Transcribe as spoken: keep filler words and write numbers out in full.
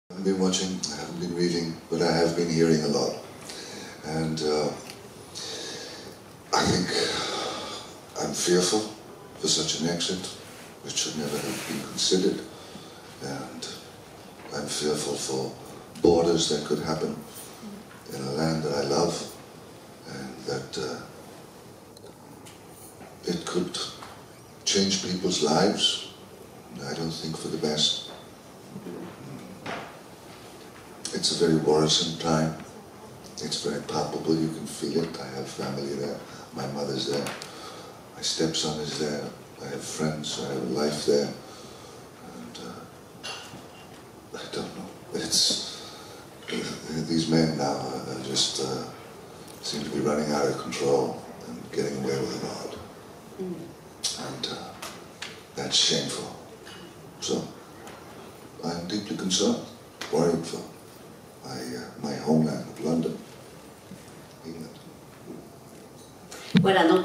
I haven't been watching, I haven't been reading, but I have been hearing a lot. And uh, I think I'm fearful for such an exit, which should never have been considered. And I'm fearful for borders that could happen in a land that I love, and that uh, it could change people's lives. I don't think for the best. It's a very worrisome time. It's very palpable, you can feel it. I have family there, my mother's there, my stepson is there, I have friends, I have life there. And uh, I don't know. It's, these men now are just uh, seem to be running out of control and getting away with it all. Mm. And uh, that's shameful. So, I'm deeply concerned, worried for my, uh, my homeland of London, England. Voilà, donc